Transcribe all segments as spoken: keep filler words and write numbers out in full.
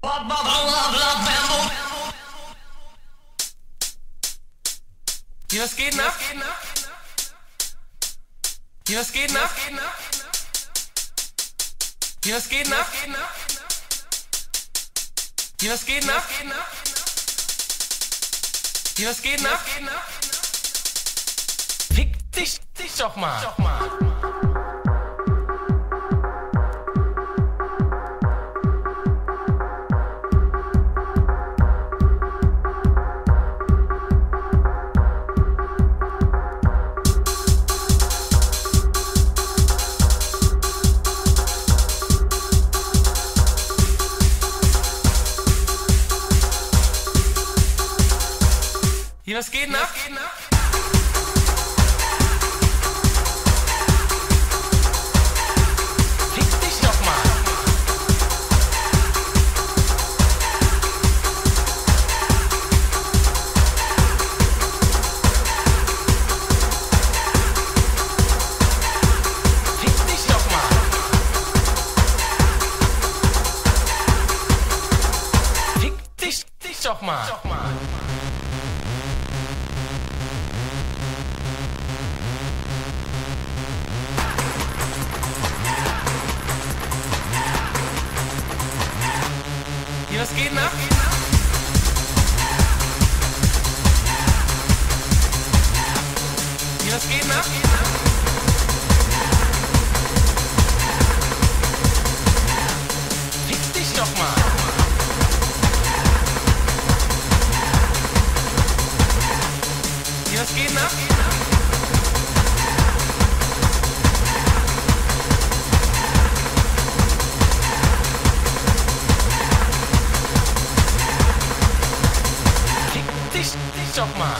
Hier, was geht nach? Hier, was geht nach? Hier, was geht nach? Hier, was geht nach? Hier, was geht nach? Fick dich, dich doch mal. Hier, was geht nach? Fick dich doch mal. Fick dich doch mal. Fick dich, dich doch mal. Hier, was geht nach? Hier, was geht nach? Fick dich doch mal. Hier, was geht nach? Dich, dich doch mal.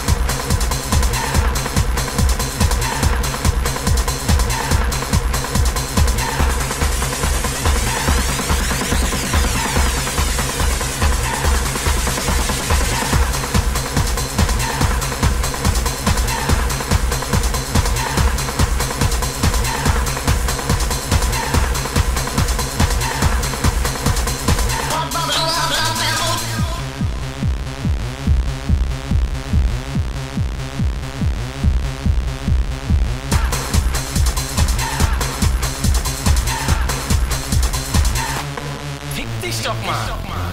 Dich doch mal.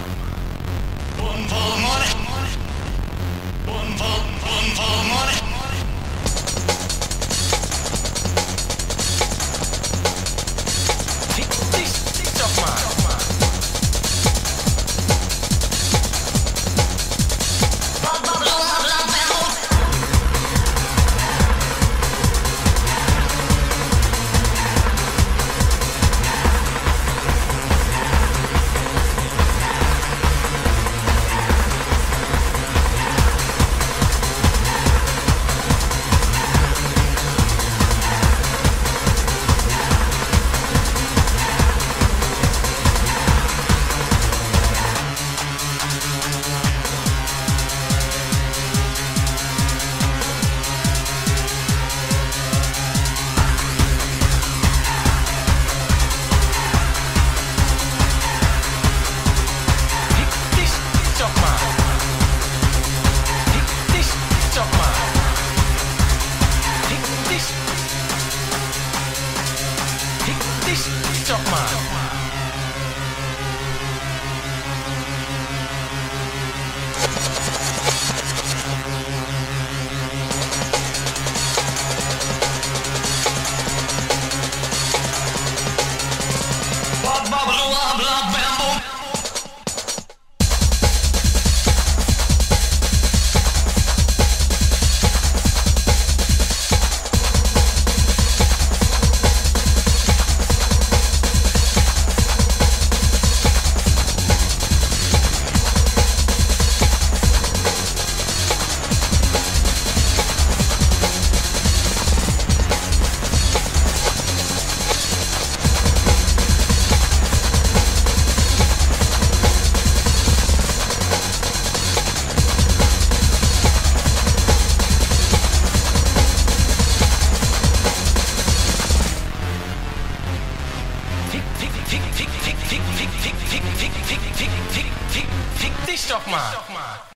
Fick dich, dich doch mal. dich doch mal.